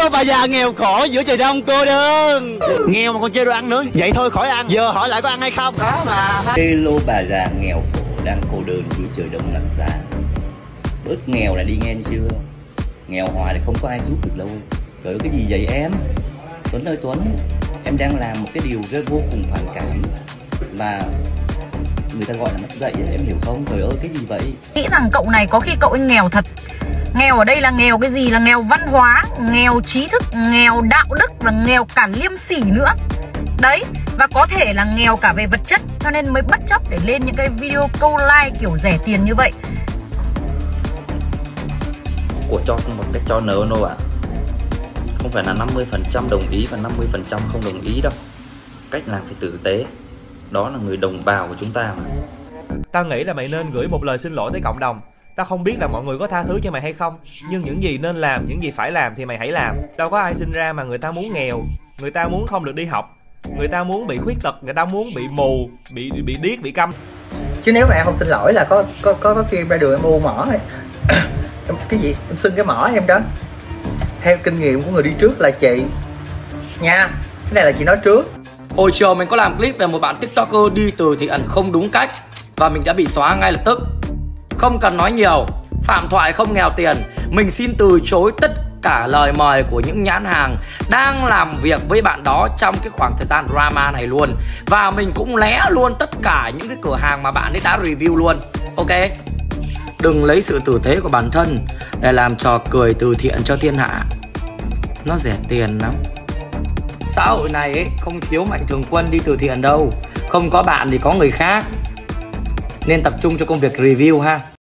Có bà già nghèo khổ giữa trời đông cô đơn. Nghèo mà còn chê đồ ăn nữa. Vậy thôi khỏi ăn. Giờ hỏi lại có ăn hay không? Có mà. Hello bà già nghèo khổ đang cô đơn giữa trời đông lạnh giá. Bớt nghèo là đi nghe chưa? Nghèo hoài là không có ai giúp được đâu. Trời ơi, cái gì vậy em? Tuấn ơi Tuấn, em đang làm một cái điều vô cùng phản cảm mà người ta gọi là mất dạy, em hiểu không? Trời ơi, cái gì vậy? Nghĩ rằng cậu này có khi cậu ấy nghèo thật. Nghèo ở đây là nghèo cái gì? Là nghèo văn hóa, nghèo trí thức, nghèo đạo đức và nghèo cả liêm sỉ nữa. Đấy, và có thể là nghèo cả về vật chất, cho nên mới bất chấp để lên những cái video câu like kiểu rẻ tiền như vậy. Của cho một cách cho nợ đâu ạ. Không phải là 50% đồng ý và 50% không đồng ý đâu. Cách làm phải tử tế. Đó là người đồng bào của chúng ta mà. Tao nghĩ là mày nên gửi một lời xin lỗi tới cộng đồng. Tao không biết là mọi người có tha thứ cho mày hay không, nhưng những gì nên làm, những gì phải làm thì mày hãy làm. Đâu có ai sinh ra mà người ta muốn nghèo, người ta muốn không được đi học, người ta muốn bị khuyết tật, người ta muốn bị mù, bị điếc, bị câm. Chứ nếu mà em không xin lỗi là có khi em ra đường em u mỏ ấy. Cái gì? Em xưng cái mỏ em đó. Theo kinh nghiệm của người đi trước là chị nha, cái này là chị nói trước. Hồi chiều mình có làm clip về một bạn TikToker đi từ thiện không đúng cách và mình đã bị xóa ngay lập tức. Không cần nói nhiều, phạm thoại không nghèo tiền. Mình xin từ chối tất cả lời mời của những nhãn hàng đang làm việc với bạn đó trong cái khoảng thời gian drama này luôn. Và mình cũng lé luôn tất cả những cái cửa hàng mà bạn ấy đã review luôn. Ok? Đừng lấy sự tử tế của bản thân để làm trò cười từ thiện cho thiên hạ. Nó rẻ tiền lắm. Xã hội này ấy, không thiếu mạnh thường quân đi từ thiện đâu. Không có bạn thì có người khác. Nên tập trung cho công việc review ha.